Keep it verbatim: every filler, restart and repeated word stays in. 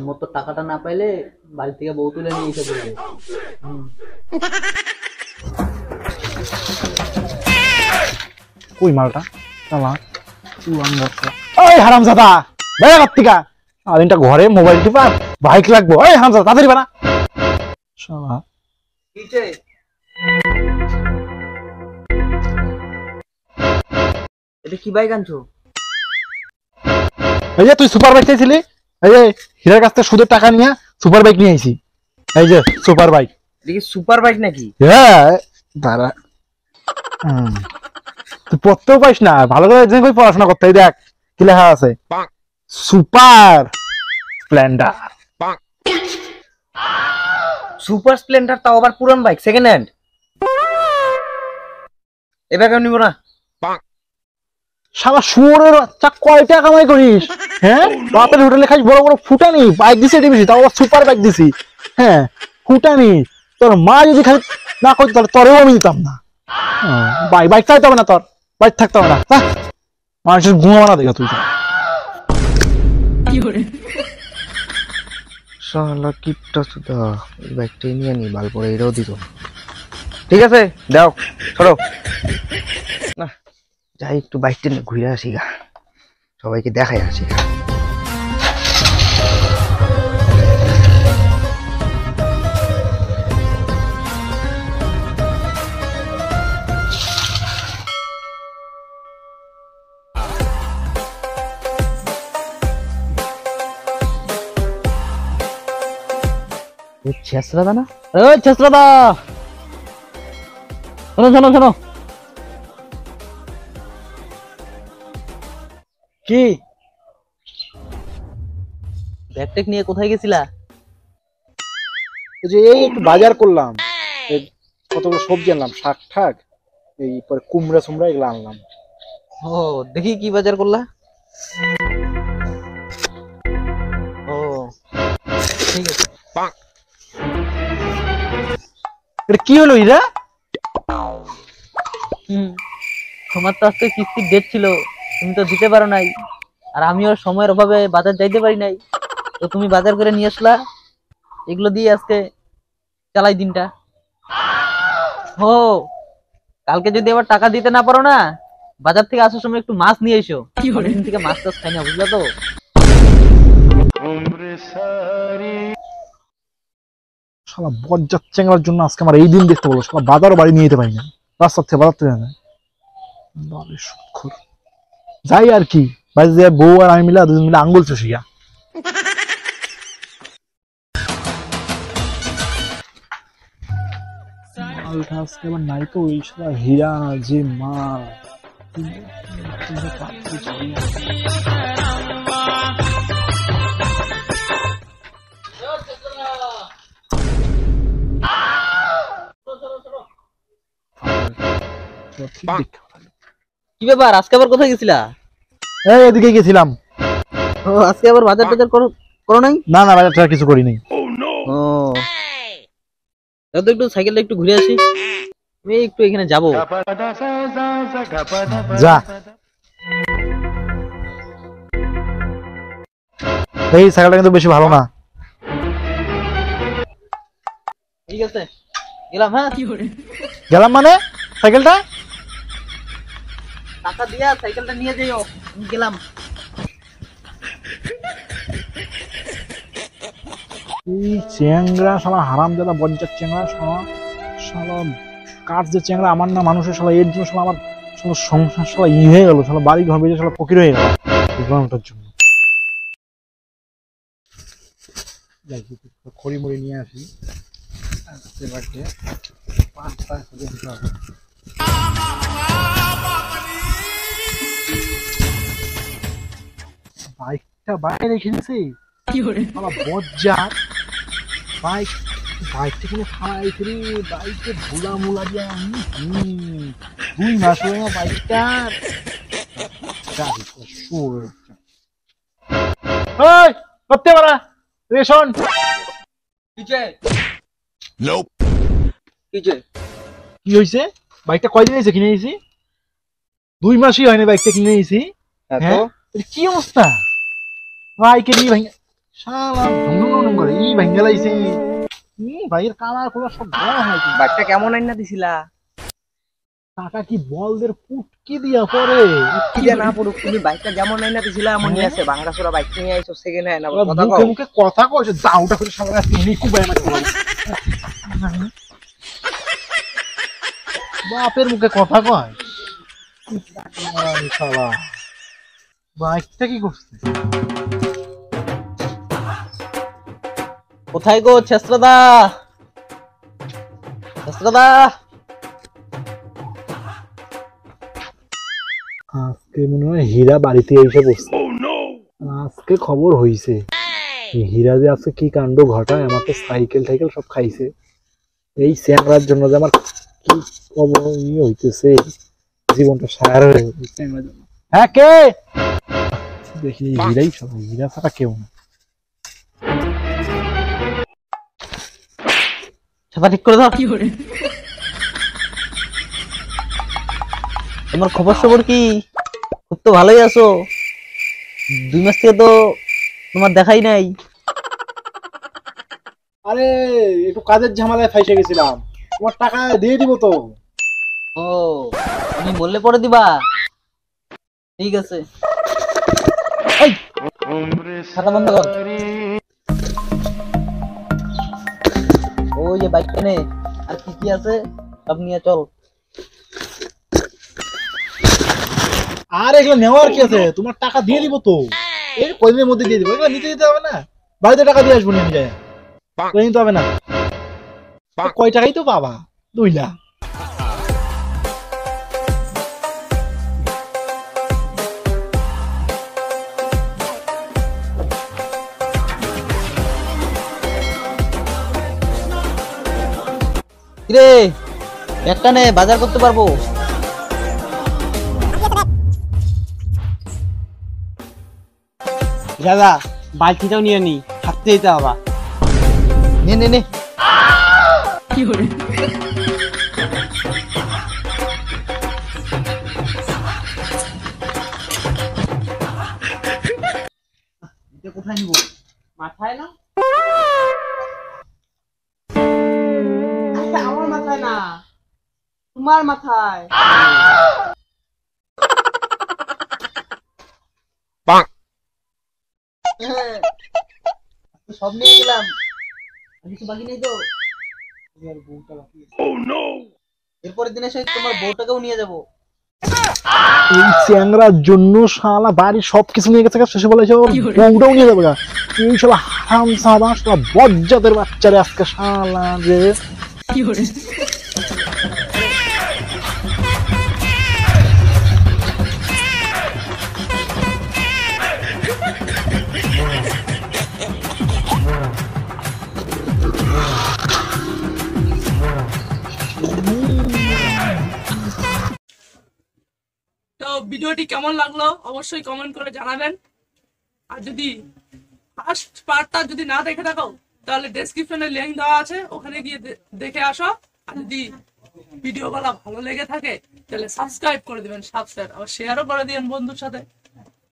মোর তো টাকাটা না পাইলে বাড়ি থেকে বউ তুলে নিয়ে এসে বলবে। কই মালটা চালা ওই হারামজাদা বেড়া কার্তিকা আদিনটা ঘরে মোবাইল টিপা বাইক লাগবো। ওই হারামজাদা তাড়াতাড়ি বানা শালা কিছে এটা কি বাইক আনছো? এই যে তুই সুপার বাইক চাইছিলি, এই যে হীরার কাছ থেকে সুদের টাকা নিয়ে সুপার বাইক নিয়ে আইছি। এই যে সুপার বাইক। দেখি সুপার বাইক নাকি? হ্যাঁ দাঁড়া হুম তুই পড়তেও পাইস না ভালো করে একদিন কই পড়াশোনা করতে। এই দেখ কি লেখা আছে সুপার স্প্লেন্ডার। সুপার স্প্লেন্ডার তাও আবার পুরান বাইক সেকেন্ড হ্যান্ড। এবার কেউ নিব না। শালা শুয়োরের বাচ্চা কয় টাকা কামাই করিস? হ্যাঁ বাপের হোটেলে খাইস বড় বড় ফুটানি বাইক দিছি এটি বেশি তাও আবার সুপার বাইক দিছি। হ্যাঁ ফুটানি তোর মা যদি খালি না করতো তাহলে তোরেও আমি দিতাম না। বাইক বাইক চাইতে হবে না, তোর বাইক থাকতে হবে না। মানুষের ঘুমাবো না দেখা তুই। শালা কিপটা সুদা এই বাইকটাই নিয়ে নি বাল পরে এটাও দিত। ঠিক আছে দাও চলো না যাই একটু বাইকটা নিয়ে ঘুরে আসি গা, সবাইকে দেখাই আসি গা। ছেসরাদা না? ওই ছেসরাদা শোনো শোনো শোনো। কি ব্যাগটেক নিয়ে কোথায় গেছিলা? এই যে এই একটু বাজার করলাম, কতগুলো সবজি আনলাম, শাক ঠাক এই পরে কুমড়া সুমড়া এগুলো আনলাম। ও দেখি কি বাজার করলা। ও ঠিক আছে। এটা কি হলো ইরা? হুম তোমার তো আজকে কিস্তির ডেট ছিল, তুমি তো দিতে পারো নাই, আর আমিও সময়ের অভাবে বাজার যাইতে পারি নাই, তো তুমি বাজার করে নিয়ে আসলা, এগুলো দিয়ে আজকে চালাই দিনটা। ও কালকে যদি আবার টাকা দিতে না পারো না, বাজার থেকে আসার সময় একটু মাছ নিয়ে এসো, দিন থেকে মাছ টাছ খাই না বুঝলা তো। শালা বজ্জাত চেঙ্গার জন্য আজকে আমার এই দিন দেখতে বলো, শালা বাজারও বাড়ি নিয়ে যেতে পারি না, রাস্তার থেকে বাজার থেকে না যাই আর কি, বাইরে যে বউ আর আমি মিলে দুজন মিলে আঙ্গুল চষিয়া। মালটা আজকে আবার নাই তো ওই শালা হীরা যে মাল কি ব্যাপার আজকে আবার কোথায় গেছিলা? এই এদিকে গেছিলাম। ও আজকে আবার বাজার টাজার করো করো নাই? না না বাজার টাজার কিছু করি নাই। ও তো একটু সাইকেলটা একটু ঘুরে আসি, আমি একটু এখানে যাবো। যা এই সাইকেলটা কিন্তু বেশি ভালো না। ঠিক আছে গেলাম। হ্যাঁ গেলাম মানে সাইকেলটা টাকা দিয়া সাইকেলটা নিয়ে যাইও, আমি গেলাম। এই চ্যাংরা শালা হারামজাদা বজ্জাত চ্যাংরা শালা শালা কাঠ যে চ্যাংরা আমার না মানুষের শালা এর জন্য শালা আমার শালা সংসার শালা ই হয়ে গেল, শালা বাড়ি ঘর বেজে শালা ফকির হয়ে গেল গরমটার জন্য। খড়ি মড়ি নিয়ে আসি বাইকটা বাইরে রেখে দিছি বজ্জাত বাইক বাইকটা কিনে খাওয়াইছি রে, বাইকে ভুলা মুলা দিয়ে দুই মাস হয়ে না বাইকটার। করতে পারা রেশন কি হয়েছে? বাইকটা কয়দিন হয়েছে কিনে নিয়েছি? দুই মাসই হয়নি বাইকটা কিনে নিয়েছি। হ্যাঁ কি অবস্থা বাইকে নিয়ে ভাই শালা ঢুং ঢুং করে ই ভাঙ্গে লাইছে। ই ভাইয়ের কালার কোলা সব দেওয়া হয় কি? বাইকটা কেমন আইনা দিছিলা? টাকা কি বলদের পুটকি দিয়া পরে কি যে না পড়ুক, তুমি বাইকটা যেমন আইনা দিছিলা এমন নিয়ে আছে। ভাঙ্গাচোরা বাইক নিয়ে আইছো, সেকেন্ড হ্যান্ড। আবার কথা মুখে কও। মুখে কথা কইছে দাউটা করে সারা তিনি কুবাই মারতে পারে। বাপের মুখে কথা কয়। শালা বাইকটা কি করছে? কোথায় গো ছেসরাদা? ছেসরাদা, আজকে মনে হয় হীরা বাড়িতে এসে বসছে। আজকে খবর হইছে হীরা যে আজকে কি কাণ্ড ঘটায়। আমার তো সাইকেল টাইকেল সব খাইছে। এই চ্যাংড়ার জন্য যে আমার কি খবর ই হইতেছে, জীবনটা সার হয়ে গেছে চ্যাংড়ার জন্য। হ্যাঁ কে? দেখি হীরাই সব, হীরা ছাড়া কেউ না। ছাতা ঠিক করে দাও। তোমার খবর সবর কি? খুব তো ভালোই আছো। দুই মাস থেকে তো তোমার দেখাই নাই। আরে একটু কাজের ঝামেলায় ফাইসে গেছিলাম, তোমার টাকা দিয়ে দিব তো। ও, তুমি বললে পরে দিবা? ঠিক আছে। এই খাতা বন্ধ কর। ওই যে বাইকটা নে, আর কি কি আছে সব নিয়ে চল। আর এগুলো নেওয়ার কি আছে, তোমার টাকা দিয়ে দিব তো। এই কয়দিনের মধ্যে দিয়ে দিব, এগুলো নিতে দিতে হবে না। বাড়িতে টাকা দিয়ে আসবো নিয়ে যায়, নিতে হবে না। কয় টাকাই তো পাবা, দুই লাখ। কিরে, একটা নে, বাজার করতে পারবো। দাদা বালতিটাও নিয়ে নি, হাঁটতে যেতে হবে। নে নে নে। এটা কোথায় নিব? মাথায় না, আচ্ছা, আমার মাথায় না, তোমার মাথায়। হ্যাঁ, সব নিয়ে গেলাম, আর কিছু বাকি নেই তো? এরপরের দিনে সেই তোমার বউটাকেও নিয়ে যাবো। এই চ্যাংড়ার জন্য শালা বাড়ির সবকিছু নিয়ে গেছে, শেষে বলেছে ওর বউটাও নিয়ে যাবে গা। এই শালা হারাম সাদা শালা বজ্জাতের বাচ্চারে আজকে শালা রে। তো ভিডিওটি কেমন লাগলো অবশ্যই কমেন্ট করে জানাবেন। আর যদি ফার্স্ট পার্টটা যদি না দেখে থাকো তাহলে ডেসক্রিপশনে লিংক দেওয়া আছে, ওখানে গিয়ে দে- দেখে আসো। আর যদি ভিডিওগুলো ভালো লেগে থাকে তাহলে সাবস্ক্রাইব করে দিবেন, সাবস্ক্রাইব আবার শেয়ারও করে দিবেন বন্ধুর সাথে।